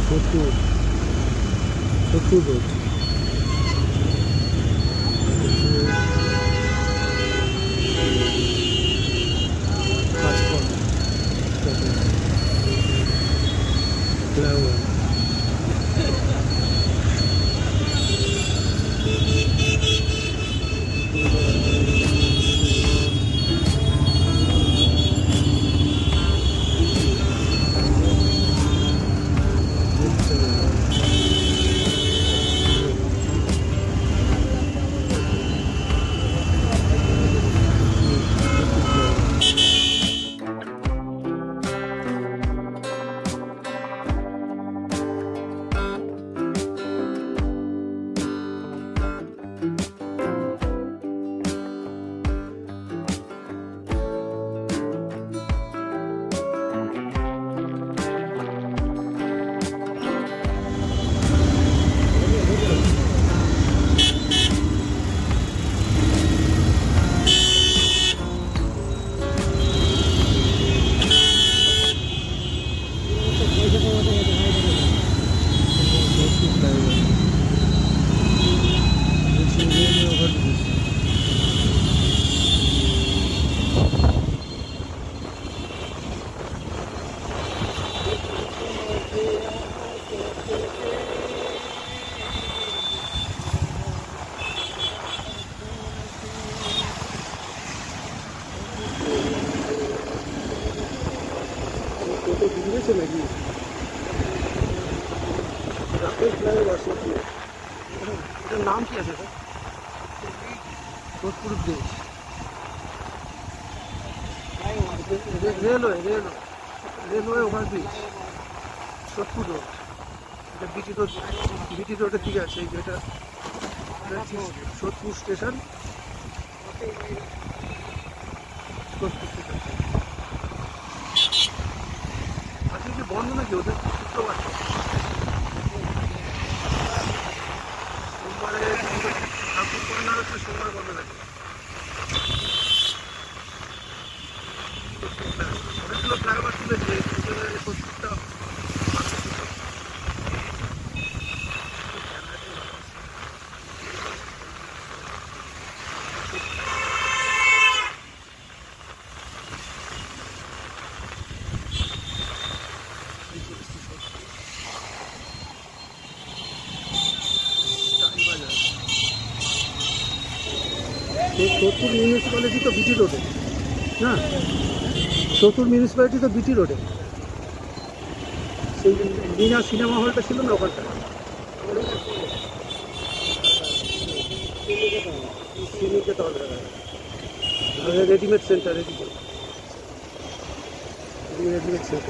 Sodepur road. Flyover. नाम क्या है सर? Sodepur bridge railway overbridge Sodepur road BT रोडের দিকে আছে এটা সোদপুর স্টেশন আজকে কি বন্ধ নাকি ওদের শুক্রবার সোমবারে ঠাকুর কর্নার হচ্ছে সোমবার বন্ধ নাকি অনেকগুলো ফ্লাইওভার তুলেছে সোদপুরটা सोदपुर म्यूनिसिपालिटी तो बीटी रोडे ना सोदपुर म्यूनिसिपालिटी तो बीटी रोडे मीना सिनेमा हॉलटा छिलो ना ओखानटा readymade centre readymade centre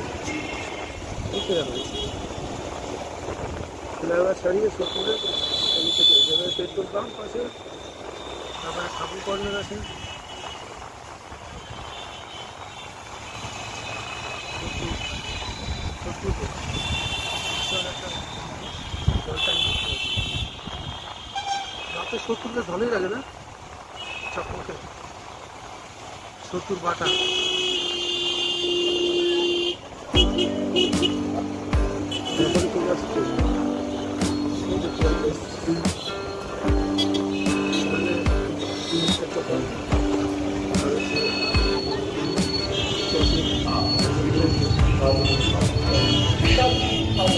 flyover छड़िए सोदपुरे पेट्रोल पाम्प पाशे তারপরে ঠাকুর কর্নার আছে রাতে সোদপুরকে ভালোই লাগে না চকমকে সোদপুর বাটা চলে আসছে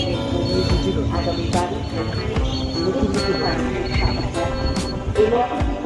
Everybody,